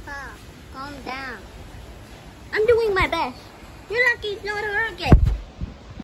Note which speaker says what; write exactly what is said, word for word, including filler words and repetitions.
Speaker 1: Papa, calm down. I'm doing my best. You're lucky it's not her